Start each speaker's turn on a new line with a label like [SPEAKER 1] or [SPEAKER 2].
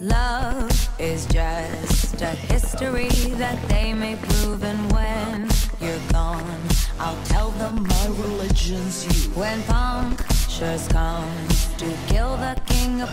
[SPEAKER 1] Love is just a history that they may prove, and when you're gone, I'll tell them my religion's you. When punctures come to kill the king of